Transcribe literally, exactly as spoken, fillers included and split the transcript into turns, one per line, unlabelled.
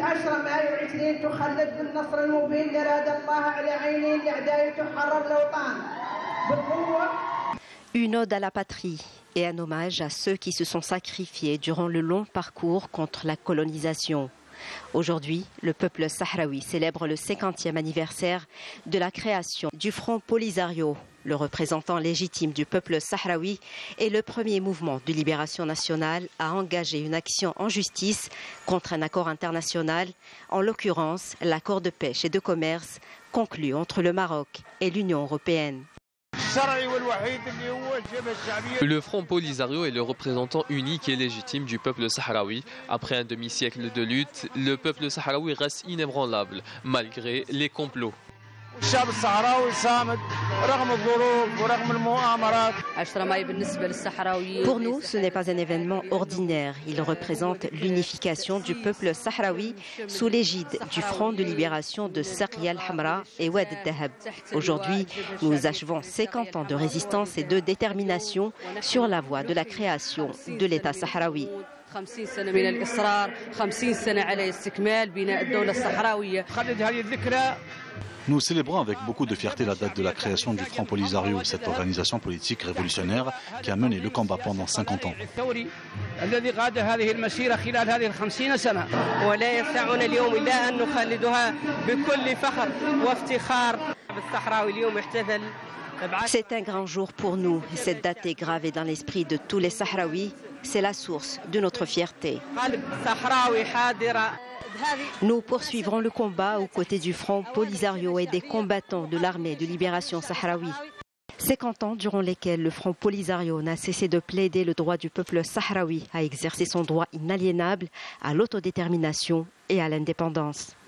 عشرة مايو عشرين تخلد بالنصر المبين لراد الله على عينين لعداية تحرر الأوطان بالقوة.
Une ode à la patrie et un hommage à ceux qui se sont sacrifiés durant le long parcours contre la colonisation. Aujourd'hui, le peuple sahraoui célèbre le cinquantième anniversaire de la création du Front Polisario, le représentant légitime du peuple sahraoui et le premier mouvement de libération nationale à engager une action en justice contre un accord international, en l'occurrence l'accord de pêche et de commerce conclu entre le Maroc et l'Union européenne.
Le Front Polisario est le représentant unique et légitime du peuple sahraoui. Après un demi-siècle de lutte, le peuple sahraoui reste inébranlable, malgré les complots.
Pour nous, ce n'est pas un événement ordinaire. Il représente l'unification du peuple sahraoui sous l'égide du Front de libération de Saqiya al-Hamra et Wad al-Dahab. Aujourd'hui, nous achevons cinquante ans de résistance et de détermination sur la voie de la création de l'État sahraoui.
Nous célébrons avec beaucoup de fierté la date de la création du Front Polisario, cette organisation politique révolutionnaire qui a mené le combat pendant cinquante ans.
C'est un grand jour pour nous et cette date est gravée dans l'esprit de tous les Sahraouis. C'est la source de notre fierté. Nous poursuivrons le combat aux côtés du Front Polisario et des combattants de l'armée de libération sahraoui. cinquante ans durant lesquels le Front Polisario n'a cessé de plaider le droit du peuple sahraoui à exercer son droit inaliénable à l'autodétermination et à l'indépendance.